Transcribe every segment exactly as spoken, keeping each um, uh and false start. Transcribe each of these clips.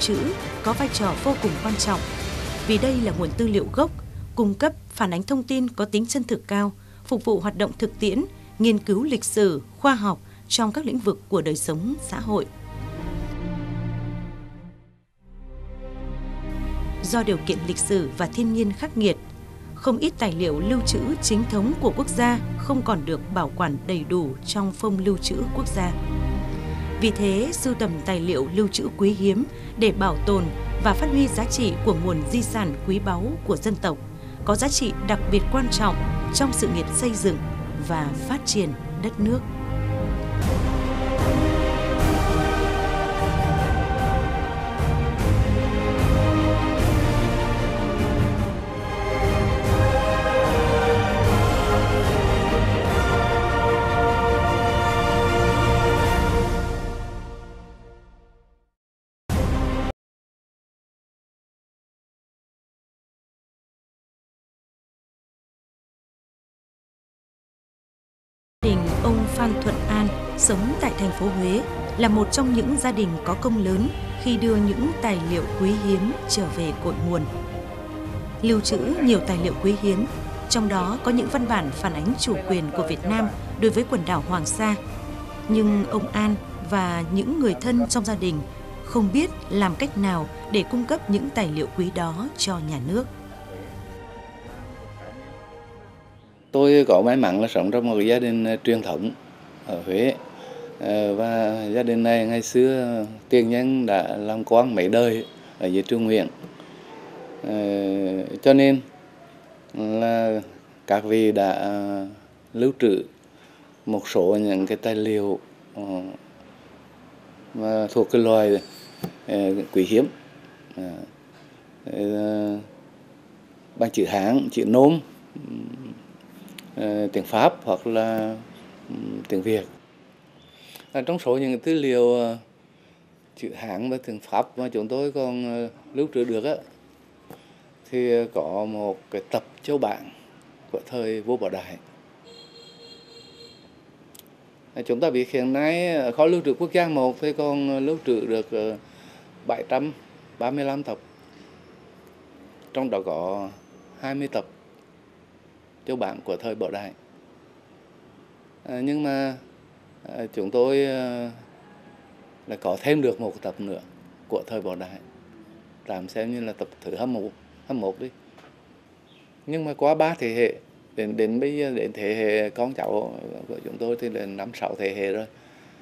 trữ có vai trò vô cùng quan trọng, vì đây là nguồn tư liệu gốc, cung cấp phản ánh thông tin có tính chân thực cao, phục vụ hoạt động thực tiễn, nghiên cứu lịch sử, khoa học trong các lĩnh vực của đời sống xã hội. Do điều kiện lịch sử và thiên nhiên khắc nghiệt, không ít tài liệu lưu trữ chính thống của quốc gia không còn được bảo quản đầy đủ trong phong lưu trữ quốc gia. Vì thế, sưu tầm tài liệu lưu trữ quý hiếm để bảo tồn và phát huy giá trị của nguồn di sản quý báu của dân tộc, có giá trị đặc biệt quan trọng trong sự nghiệp xây dựng và phát triển đất nước. Gia đình ông Phan Thuận An sống tại thành phố Huế là một trong những gia đình có công lớn khi đưa những tài liệu quý hiếm trở về cội nguồn. Lưu trữ nhiều tài liệu quý hiếm, trong đó có những văn bản phản ánh chủ quyền của Việt Nam đối với quần đảo Hoàng Sa. Nhưng ông An và những người thân trong gia đình không biết làm cách nào để cung cấp những tài liệu quý đó cho nhà nước. Tôi có may mắn là sống trong một gia đình truyền thống ở Huế, và gia đình này ngày xưa tiền nhân đã làm quan mấy đời ở dưới Trung Nguyên, cho nên là các vị đã lưu trữ một số những cái tài liệu mà thuộc cái loài quý hiếm, bằng chữ Hán, chữ Nôm, tiếng Pháp hoặc là tiếng Việt. À, trong số những tư liệu chữ Hán và tiếng Pháp mà chúng tôi còn lưu trữ được á, thì có một cái tập châu bản của thời vua Bảo Đại. À, chúng ta biết hiện nay kho lưu trữ quốc gia một thì còn lưu trữ được bảy trăm ba mươi lăm tập, trong đó có hai mươi tập châu bản của thời Bảo Đại. À, nhưng mà à, chúng tôi à, là có thêm được một tập nữa của thời Bảo Đại, tạm xem như là tập thứ hai mươi mốt đi. Nhưng mà qua ba thế hệ, đến đến bây giờ đến thế hệ con cháu của chúng tôi thì là năm sáu thế hệ rồi,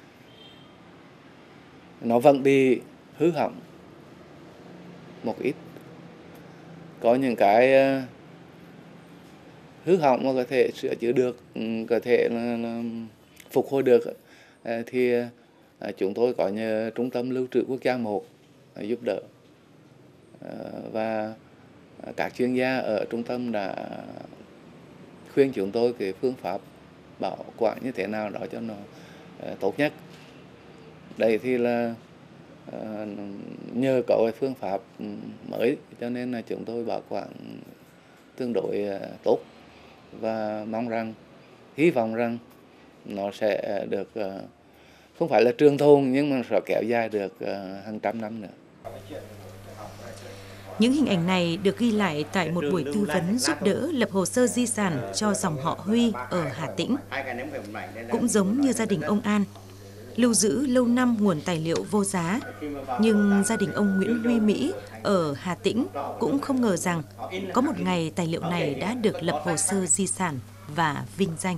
nó vẫn bị hư hỏng một ít. Có những cái à, hư hỏng mà có thể sửa chữa được, có thể là, là phục hồi được, thì chúng tôi có nhờ Trung tâm Lưu trữ Quốc gia một giúp đỡ, và các chuyên gia ở trung tâm đã khuyên chúng tôi cái phương pháp bảo quản như thế nào đó cho nó tốt nhất. Đây thì là nhờ có cái phương pháp mới cho nên là chúng tôi bảo quản tương đối tốt, và mong rằng, hy vọng rằng nó sẽ được không phải là trường tồn nhưng mà sẽ kéo dài được hàng trăm năm nữa. Những hình ảnh này được ghi lại tại một buổi tư vấn giúp đỡ lập hồ sơ di sản cho dòng họ Huy ở Hà Tĩnh. Cũng giống như gia đình ông An, lưu giữ lâu năm nguồn tài liệu vô giá, nhưng gia đình ông Nguyễn Huy Mỹ ở Hà Tĩnh cũng không ngờ rằng có một ngày tài liệu này đã được lập hồ sơ di sản và vinh danh.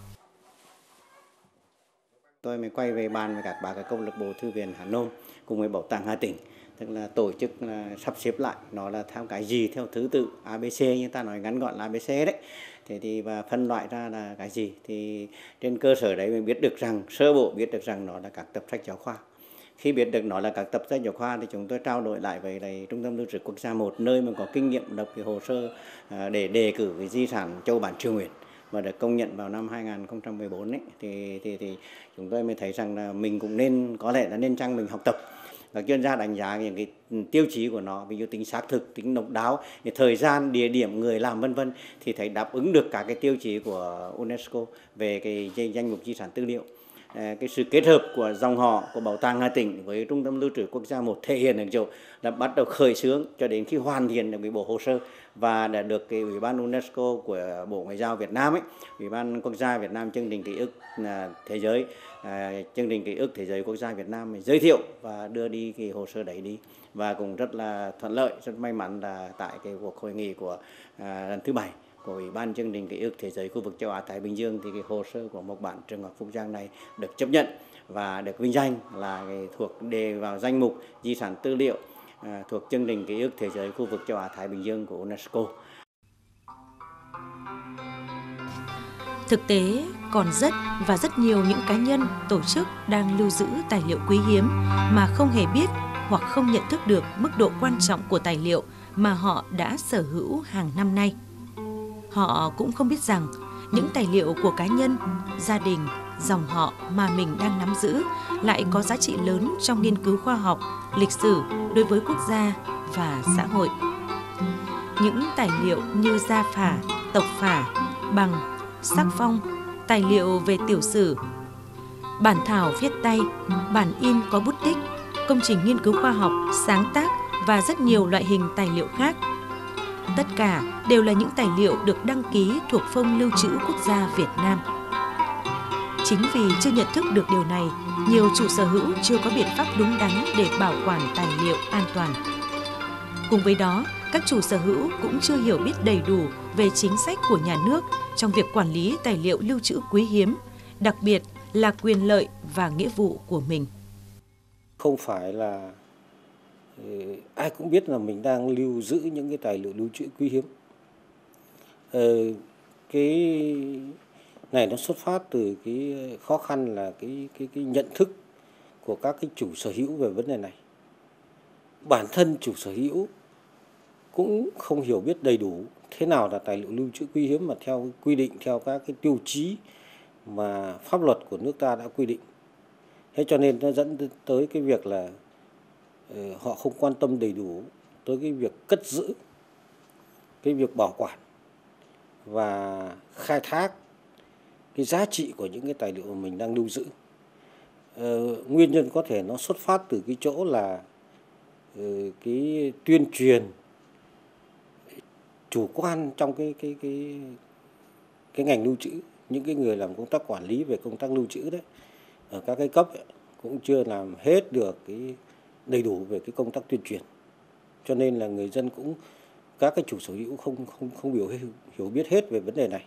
Tôi mới quay về bàn với các bà các câu lạc bộ thư viện Hà Nội cùng với Bảo tàng Hà Tĩnh, tức là tổ chức là sắp xếp lại nó là theo cái gì, theo thứ tự a bê xê, như ta nói ngắn gọn là a bê xê đấy. Thế thì và phân loại ra là cái gì, thì trên cơ sở đấy mình biết được rằng, sơ bộ biết được rằng nó là các tập sách giáo khoa. Khi biết được nó là các tập sách giáo khoa thì chúng tôi trao đổi lại với lại Trung tâm Lưu trữ Quốc gia một, nơi mà có kinh nghiệm lập cái hồ sơ để đề cử cái di sản châu bản Triều Nguyễn và được công nhận vào năm hai nghìn không trăm mười bốn ấy, thì, thì thì chúng tôi mới thấy rằng là mình cũng nên, có lẽ là nên chăng mình học tập. Các chuyên gia đánh giá những cái tiêu chí của nó, ví dụ tính xác thực, tính độc đáo, thời gian, địa điểm, người làm vân vân, thì thấy đáp ứng được các cái tiêu chí của UNESCO về cái danh mục di sản tư liệu. cái sự kết hợp của dòng họ của Bảo tàng Hà Tĩnh với Trung tâm Lưu trữ Quốc gia một thể hiện ở chỗ là bắt đầu khởi xướng cho đến khi hoàn thiện được cái bộ hồ sơ và đã được cái Ủy ban UNESCO của Bộ Ngoại giao Việt Nam ấy, Ủy ban Quốc gia Việt Nam chương trình ký ức thế giới, chương trình ký ức thế giới quốc gia Việt Nam giới thiệu và đưa đi cái hồ sơ đấy đi, và cũng rất là thuận lợi, rất may mắn là tại cái cuộc hội nghị của à, lần thứ bảy của Ủy ban chương trình ký ức thế giới khu vực châu Á Thái Bình Dương thì cái hồ sơ của Mộc Bản Trường Ngọc Phúc Giang này được chấp nhận và được vinh danh là cái thuộc đề vào danh mục di sản tư liệu à, thuộc chương trình ký ức thế giới khu vực châu Á Thái Bình Dương của UNESCO. Thực tế, còn rất và rất nhiều những cá nhân, tổ chức đang lưu giữ tài liệu quý hiếm mà không hề biết hoặc không nhận thức được mức độ quan trọng của tài liệu mà họ đã sở hữu hàng năm nay. Họ cũng không biết rằng những tài liệu của cá nhân, gia đình, dòng họ mà mình đang nắm giữ lại có giá trị lớn trong nghiên cứu khoa học, lịch sử đối với quốc gia và xã hội. Những tài liệu như gia phả, tộc phả, bằng, sắc phong, tài liệu về tiểu sử, bản thảo viết tay, bản in có bút tích, công trình nghiên cứu khoa học, sáng tác và rất nhiều loại hình tài liệu khác. Tất cả đều là những tài liệu được đăng ký thuộc Phong Lưu trữ Quốc gia Việt Nam. Chính vì chưa nhận thức được điều này, nhiều chủ sở hữu chưa có biện pháp đúng đắn để bảo quản tài liệu an toàn. Cùng với đó, các chủ sở hữu cũng chưa hiểu biết đầy đủ về chính sách của nhà nước trong việc quản lý tài liệu lưu trữ quý hiếm, đặc biệt là quyền lợi và nghĩa vụ của mình. Không phải là ai cũng biết là mình đang lưu giữ những cái tài liệu lưu trữ quý hiếm. Ờ, cái này nó xuất phát từ cái khó khăn là cái cái cái nhận thức của các cái chủ sở hữu về vấn đề này. Bản thân chủ sở hữu cũng không hiểu biết đầy đủ thế nào là tài liệu lưu trữ quý hiếm mà theo quy định, theo các cái tiêu chí mà pháp luật của nước ta đã quy định. Thế cho nên nó dẫn tới cái việc là uh, họ không quan tâm đầy đủ tới cái việc cất giữ, cái việc bảo quản và khai thác cái giá trị của những cái tài liệu mà mình đang lưu giữ. Uh, nguyên nhân có thể nó xuất phát từ cái chỗ là uh, cái tuyên truyền chủ quan trong cái cái cái cái ngành lưu trữ, những cái người làm công tác quản lý về công tác lưu trữ đấy ở các cái cấp ấy, cũng chưa làm hết được cái đầy đủ về cái công tác tuyên truyền, cho nên là người dân cũng các cái chủ sở hữu không không không hiểu hiểu biết hết về vấn đề này.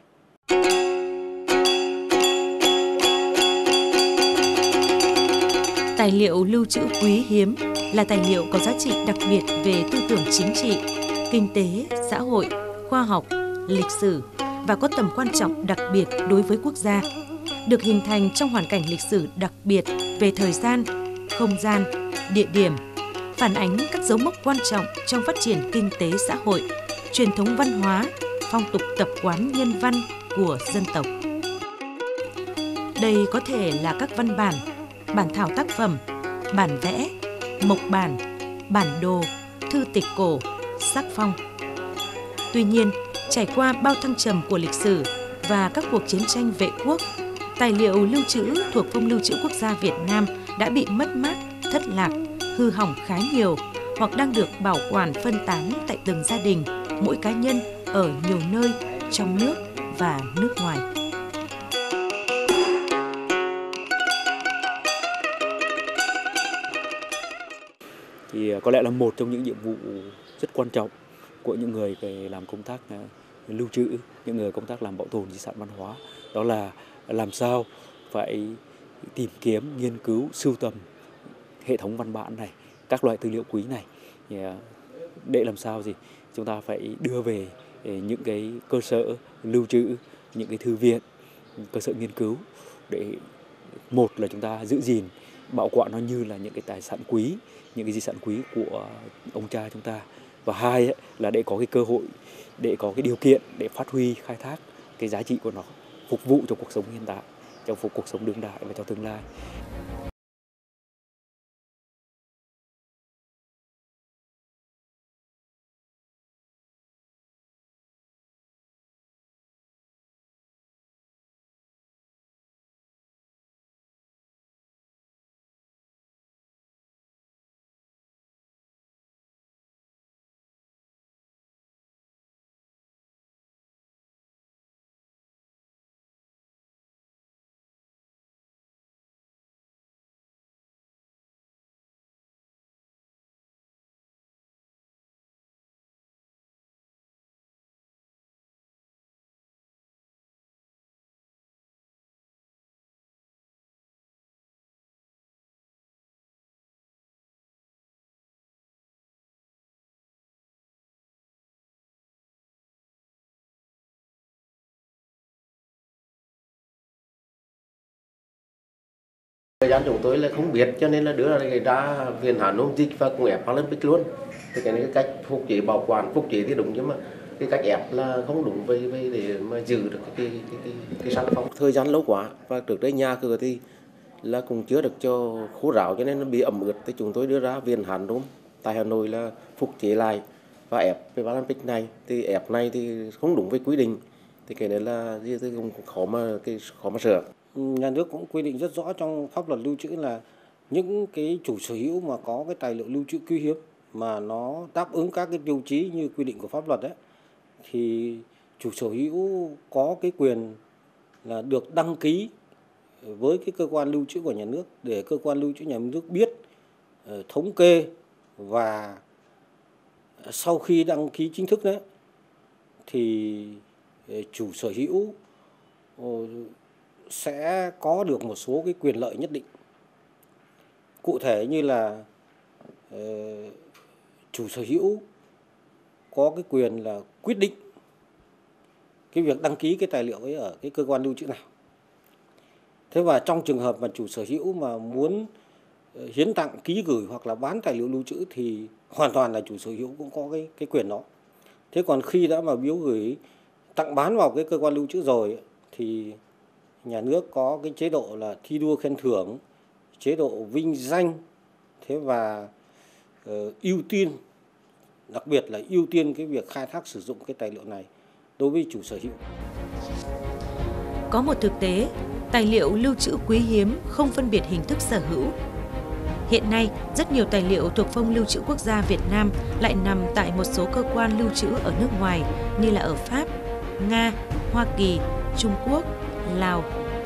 Tài liệu lưu trữ quý hiếm là tài liệu có giá trị đặc biệt về tư tưởng chính trị, kinh tế, xã hội, khoa học, lịch sử và có tầm quan trọng đặc biệt đối với quốc gia, được hình thành trong hoàn cảnh lịch sử đặc biệt về thời gian, không gian, địa điểm, phản ánh các dấu mốc quan trọng trong phát triển kinh tế xã hội, truyền thống văn hóa, phong tục tập quán nhân văn của dân tộc. Đây có thể là các văn bản, bản thảo tác phẩm, bản vẽ, mộc bản, bản đồ, thư tịch cổ, sắc phong. Tuy nhiên, trải qua bao thăng trầm của lịch sử và các cuộc chiến tranh vệ quốc, tài liệu lưu trữ thuộc Phong Lưu trữ Quốc gia Việt Nam đã bị mất mát, thất lạc, hư hỏng khá nhiều hoặc đang được bảo quản phân tán tại từng gia đình, mỗi cá nhân ở nhiều nơi trong nước và nước ngoài. Thì có lẽ là một trong những nhiệm vụ rất quan trọng của những người về làm công tác lưu trữ, những người công tác làm bảo tồn di sản văn hóa, đó là làm sao phải tìm kiếm, nghiên cứu, sưu tầm hệ thống văn bản này, các loại tư liệu quý này, để làm sao gì chúng ta phải đưa về những cái cơ sở lưu trữ, những cái thư viện, cơ sở nghiên cứu, để một là chúng ta giữ gìn, bảo quản nó như là những cái tài sản quý, những cái di sản quý của ông cha chúng ta, và hai ấy, là để có cái cơ hội, để có cái điều kiện để phát huy, khai thác cái giá trị của nó, phục vụ cho cuộc sống hiện tại, cho phục cuộc sống đương đại và cho tương lai. Thời gian chúng tôi là không biết cho nên là đưa ra cái ra viện Hàn Nôm dịch và cũng ép Paralympic luôn. Thì cái này cái cách phục chế bảo quản, phục chế thì đúng nhưng mà cái cách ép là không đúng với, với để mà giữ được cái cái cái cái, cái sản phẩm. Thời gian lâu quá và trước đây nhà cửa thì là cũng chưa được cho khô ráo cho nên nó bị ẩm ướt, thì chúng tôi đưa ra viện Hàn Nôm tại Hà Nội là phục chế lại và ép cái Paralympic này. Thì ép này thì không đúng với quy định, thì cái này là gì thì cũng khó mà cái khó mà sửa. Nhà nước cũng quy định rất rõ trong pháp luật lưu trữ là những cái chủ sở hữu mà có cái tài liệu lưu trữ quý hiếm mà nó đáp ứng các cái tiêu chí như quy định của pháp luật đấy, thì chủ sở hữu có cái quyền là được đăng ký với cái cơ quan lưu trữ của nhà nước để cơ quan lưu trữ nhà nước biết, thống kê, và sau khi đăng ký chính thức đấy thì chủ sở hữu sẽ có được một số cái quyền lợi nhất định. Cụ thể như là uh, chủ sở hữu có cái quyền là quyết định cái việc đăng ký cái tài liệu ấy ở cái cơ quan lưu trữ nào. Thế và trong trường hợp mà chủ sở hữu mà muốn hiến tặng, ký gửi hoặc là bán tài liệu lưu trữ thì hoàn toàn là chủ sở hữu cũng có cái cái quyền đó. Thế còn khi đã mà biếu gửi, tặng bán vào cái cơ quan lưu trữ rồi thì nhà nước có cái chế độ là thi đua khen thưởng, chế độ vinh danh, thế và uh, ưu tiên, đặc biệt là ưu tiên cái việc khai thác sử dụng cái tài liệu này đối với chủ sở hữu. Có một thực tế, tài liệu lưu trữ quý hiếm không phân biệt hình thức sở hữu. Hiện nay, rất nhiều tài liệu thuộc Phong Lưu trữ Quốc gia Việt Nam lại nằm tại một số cơ quan lưu trữ ở nước ngoài như là ở Pháp, Nga, Hoa Kỳ, Trung Quốc, Lào.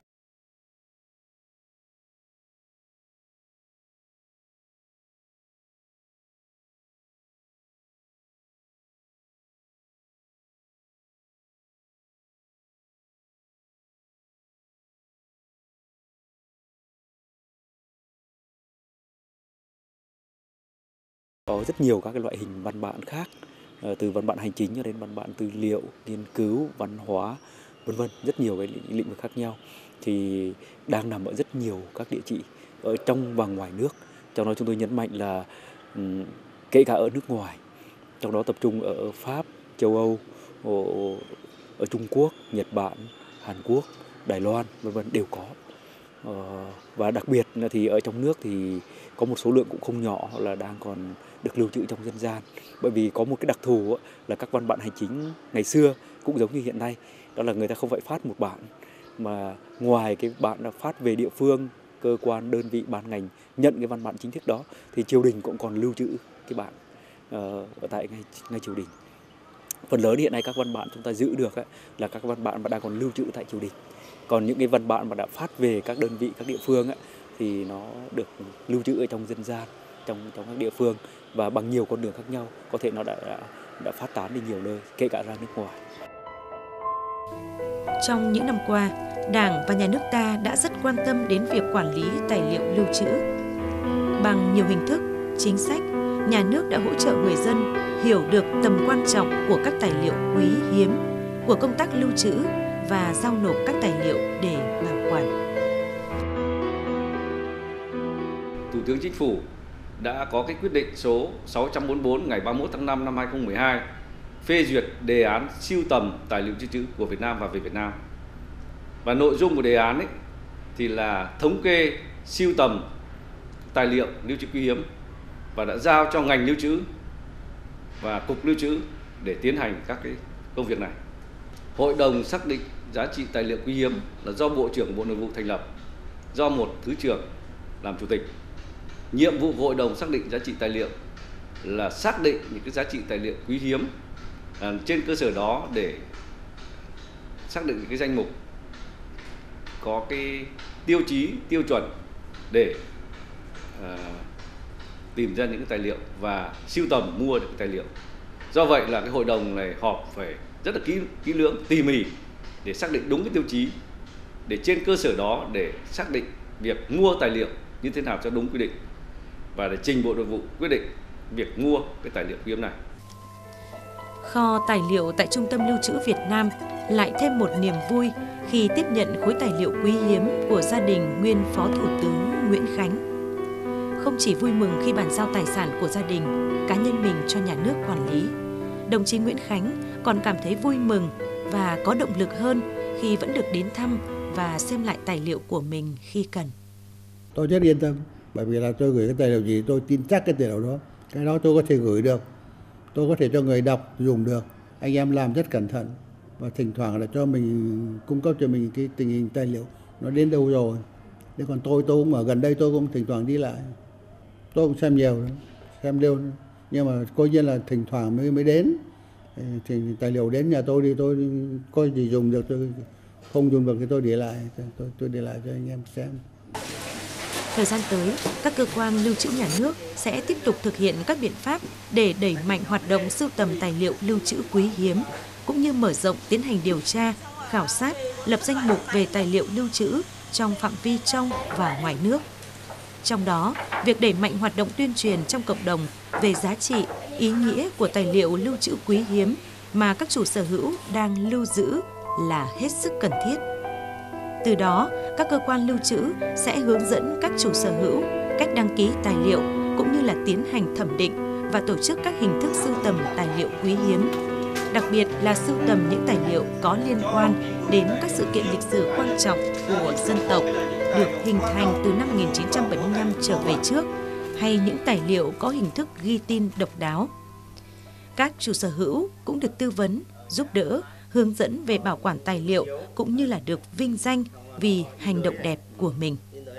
Có rất nhiều các cái loại hình văn bản khác, từ văn bản hành chính cho đến văn bản tư liệu, nghiên cứu, văn hóa, vân vân, rất nhiều cái lĩnh vực khác nhau thì đang nằm ở rất nhiều các địa chỉ ở trong và ngoài nước. Trong đó chúng tôi nhấn mạnh là kể cả ở nước ngoài, trong đó tập trung ở Pháp, châu Âu, ở Trung Quốc, Nhật Bản, Hàn Quốc, Đài Loan, vân vân đều có. Và đặc biệt là thì ở trong nước thì có một số lượng cũng không nhỏ là đang còn được lưu trữ trong dân gian, bởi vì có một cái đặc thù là các văn bản hành chính ngày xưa cũng giống như hiện nay, đó là người ta không phải phát một bản mà ngoài cái bản là phát về địa phương, cơ quan, đơn vị, ban ngành nhận cái văn bản chính thức đó thì triều đình cũng còn lưu trữ cái bản uh, ở tại ngay, ngay triều đình. Phần lớn hiện nay các văn bản chúng ta giữ được ấy, là các văn bản mà đang còn lưu trữ tại triều đình. Còn những cái văn bản mà đã phát về các đơn vị, các địa phương ấy, thì nó được lưu trữ ở trong dân gian, trong trong các địa phương và bằng nhiều con đường khác nhau, có thể nó đã đã, đã phát tán đi nhiều nơi, kể cả ra nước ngoài. Trong những năm qua, Đảng và Nhà nước ta đã rất quan tâm đến việc quản lý tài liệu lưu trữ. Bằng nhiều hình thức, chính sách, nhà nước đã hỗ trợ người dân hiểu được tầm quan trọng của các tài liệu quý hiếm, của công tác lưu trữ và giao nộp các tài liệu để bảo quản. Thủ tướng Chính phủ đã có cái quyết định số sáu trăm bốn mươi tư ngày ba mươi mốt tháng năm năm hai nghìn không trăm mười hai phê duyệt đề án sưu tầm tài liệu lưu trữ của Việt Nam và về Việt Nam. Và nội dung của đề án ấy thì là thống kê sưu tầm tài liệu lưu trữ quý hiếm và đã giao cho ngành lưu trữ và cục lưu trữ để tiến hành các cái công việc này. Hội đồng xác định giá trị tài liệu quý hiếm là do Bộ trưởng Bộ Nội vụ thành lập, do một thứ trưởng làm chủ tịch. Nhiệm vụ của hội đồng xác định giá trị tài liệu là xác định những cái giá trị tài liệu quý hiếm, à, trên cơ sở đó để xác định những cái danh mục có cái tiêu chí, tiêu chuẩn để à, tìm ra những cái tài liệu và sưu tầm mua được cái tài liệu. Do vậy là cái hội đồng này họp phải rất là kỹ kỹ lưỡng, tỉ mỉ để xác định đúng cái tiêu chí, để trên cơ sở đó để xác định việc mua tài liệu như thế nào cho đúng quy định và để trình Bộ Nội vụ quyết định việc mua cái tài liệu quý hiếm này. Kho tài liệu tại Trung tâm Lưu trữ Việt Nam lại thêm một niềm vui khi tiếp nhận khối tài liệu quý hiếm của gia đình nguyên Phó Thủ tướng Nguyễn Khánh. Không chỉ vui mừng khi bàn giao tài sản của gia đình, cá nhân mình cho nhà nước quản lý, đồng chí Nguyễn Khánh còn cảm thấy vui mừng và có động lực hơn khi vẫn được đến thăm và xem lại tài liệu của mình khi cần. Tôi rất yên tâm, bởi vì là tôi gửi cái tài liệu gì tôi tin chắc cái tài liệu đó, cái đó tôi có thể gửi được, tôi có thể cho người đọc dùng được. Anh em làm rất cẩn thận và thỉnh thoảng là cho mình cung cấp cho mình cái tình hình tài liệu nó đến đâu rồi. Thế còn tôi tôi cũng ở gần đây, tôi cũng thỉnh thoảng đi lại, tôi cũng xem nhiều, xem đều, nhưng mà coi như là thỉnh thoảng mới mới đến. Thì tài liệu đến nhà tôi thì tôi coi gì dùng được, tôi không dùng được thì tôi để lại, tôi tôi để lại cho anh em xem. Thời gian tới, các cơ quan lưu trữ nhà nước sẽ tiếp tục thực hiện các biện pháp để đẩy mạnh hoạt động sưu tầm tài liệu lưu trữ quý hiếm, cũng như mở rộng tiến hành điều tra, khảo sát, lập danh mục về tài liệu lưu trữ trong phạm vi trong và ngoài nước. Trong đó, việc đẩy mạnh hoạt động tuyên truyền trong cộng đồng về giá trị, ý nghĩa của tài liệu lưu trữ quý hiếm mà các chủ sở hữu đang lưu giữ là hết sức cần thiết. Từ đó, các cơ quan lưu trữ sẽ hướng dẫn các chủ sở hữu cách đăng ký tài liệu cũng như là tiến hành thẩm định và tổ chức các hình thức sưu tầm tài liệu quý hiếm. Đặc biệt là sưu tầm những tài liệu có liên quan đến các sự kiện lịch sử quan trọng của dân tộc được hình thành từ năm một nghìn chín trăm bảy mươi lăm trở về trước, hay những tài liệu có hình thức ghi tin độc đáo. Các chủ sở hữu cũng được tư vấn, giúp đỡ, hướng dẫn về bảo quản tài liệu cũng như là được vinh danh vì hành động đẹp của mình.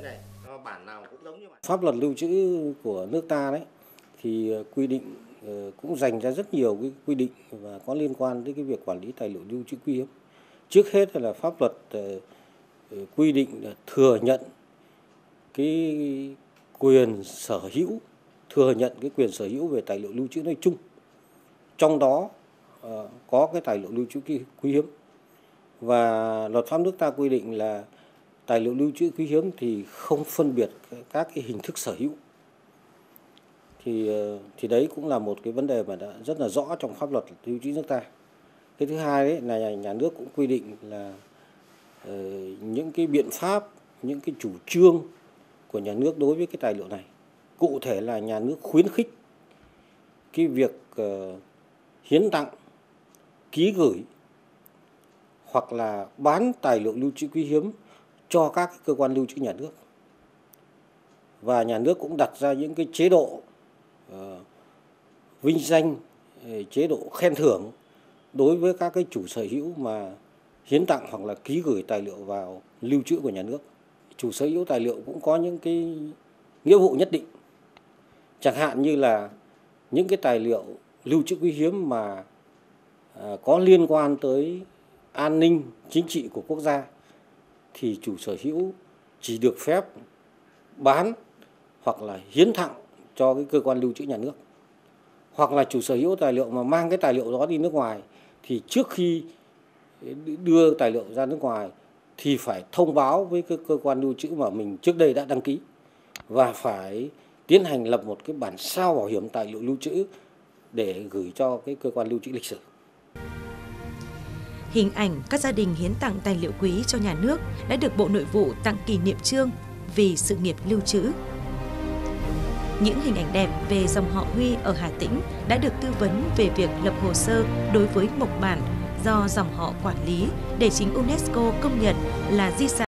Pháp luật lưu trữ của nước ta đấy thì quy định cũng dành ra rất nhiều cái quy định và có liên quan đến cái việc quản lý tài liệu lưu trữ quý hiếm. Trước hết là pháp luật quy định là thừa nhận cái quyền sở hữu, thừa nhận cái quyền sở hữu về tài liệu lưu trữ nói chung. Trong đó uh, có cái tài liệu lưu trữ quý hiếm. Và luật pháp nước ta quy định là tài liệu lưu trữ quý hiếm thì không phân biệt các cái hình thức sở hữu. Thì uh, thì đấy cũng là một cái vấn đề mà đã rất là rõ trong pháp luật lưu trữ nước ta. Cái thứ hai đấy là nhà nước cũng quy định là uh, những cái biện pháp, những cái chủ trương của nhà nước đối với cái tài liệu này. Cụ thể là nhà nước khuyến khích cái việc uh, hiến tặng, ký gửi hoặc là bán tài liệu lưu trữ quý hiếm cho các cơ quan lưu trữ nhà nước. Và nhà nước cũng đặt ra những cái chế độ uh, vinh danh, chế độ khen thưởng đối với các cái chủ sở hữu mà hiến tặng hoặc là ký gửi tài liệu vào lưu trữ của nhà nước. Chủ sở hữu tài liệu cũng có những cái nghĩa vụ nhất định. Chẳng hạn như là những cái tài liệu lưu trữ quý hiếm mà à, có liên quan tới an ninh chính trị của quốc gia thì chủ sở hữu chỉ được phép bán hoặc là hiến tặng cho cái cơ quan lưu trữ nhà nước. Hoặc là chủ sở hữu tài liệu mà mang cái tài liệu đó đi nước ngoài thì trước khi đưa tài liệu ra nước ngoài thì phải thông báo với cái cơ quan lưu trữ mà mình trước đây đã đăng ký và phải tiến hành lập một cái bản sao bảo hiểm tài liệu lưu trữ để gửi cho cái cơ quan lưu trữ lịch sử. Hình ảnh các gia đình hiến tặng tài liệu quý cho nhà nước đã được Bộ Nội vụ tặng kỷ niệm chương vì sự nghiệp lưu trữ. Những hình ảnh đẹp về dòng họ Huy ở Hà Tĩnh đã được tư vấn về việc lập hồ sơ đối với mộc bản do dòng họ quản lý để chính UNESCO công nhận là di sản